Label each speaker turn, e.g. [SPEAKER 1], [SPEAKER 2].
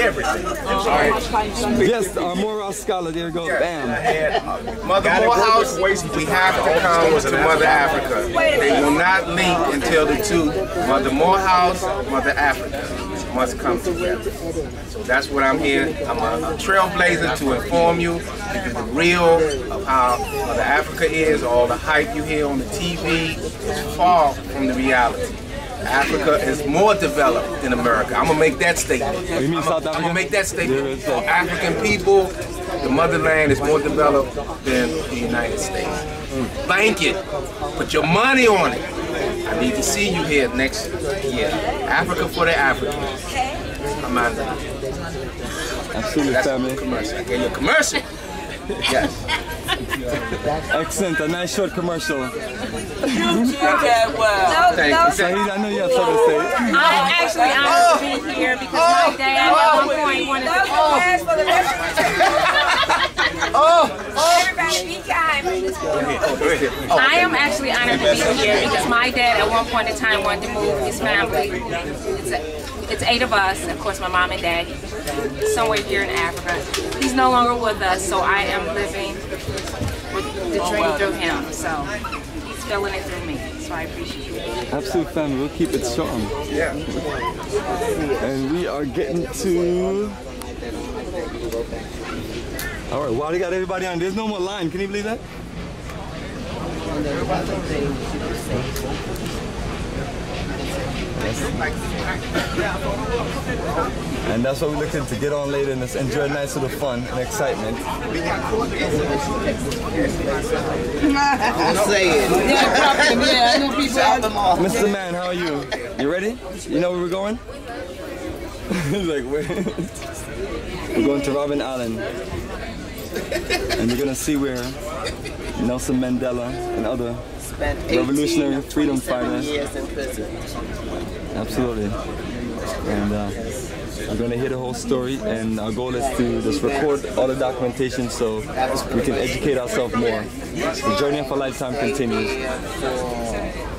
[SPEAKER 1] everything.
[SPEAKER 2] Yes, our moral scholar, there you go, bam.
[SPEAKER 1] Mother Morehouse, we have to come to Mother Africa. They will not link until the two, Mother Morehouse, Mother Africa, must come together. So that's what I'm here. I'm a trailblazer to inform you because the real of how Mother Africa is, all the hype you hear on the TV, is far from the reality. Africa is more developed than America. I'm gonna make that statement.
[SPEAKER 2] You mean South Africa?
[SPEAKER 1] I'm gonna make that statement. For African people, the motherland is more developed than the United States. Bank it. Put your money on it. I need to see you here next year. Africa for the Africans. Amanda.
[SPEAKER 2] Absolutely,
[SPEAKER 1] That's
[SPEAKER 2] family.
[SPEAKER 1] A commercial. I gave you a commercial. Yes.
[SPEAKER 2] Excellent, a nice short commercial.
[SPEAKER 3] You did well.
[SPEAKER 1] Thank you.
[SPEAKER 2] Saheed, I know you have something to say.
[SPEAKER 4] I'm actually honored to be here because my dad at one point wanted to.
[SPEAKER 5] Everybody be kind.
[SPEAKER 4] I am actually honored to be here because my dad at one point in time wanted to move his family. It's 8 of us, of course my mom and dad, somewhere here in Africa. He's no longer with us, so I am living the dream through him. So he's feeling it through me, so I appreciate it.
[SPEAKER 2] Absolute family, we'll keep it strong.
[SPEAKER 1] Yeah.
[SPEAKER 2] And we are getting to... All right, well, they got everybody on. There's no more line. Can you believe that? And that's what we're looking to get on later and just enjoy a nice little fun and excitement.
[SPEAKER 3] I'll say it. Yeah, I know people out them all.
[SPEAKER 2] Mr. Man, how are you? You ready? You know where we're going? He's like, where? We're going to Robben Island. And you're gonna see where Nelson Mandela and other revolutionary freedom fighters.
[SPEAKER 3] Years in prison.
[SPEAKER 2] Absolutely. And we're gonna hear the whole story, and our goal is to just record all the documentation so we can educate ourselves more. The journey of a lifetime continues.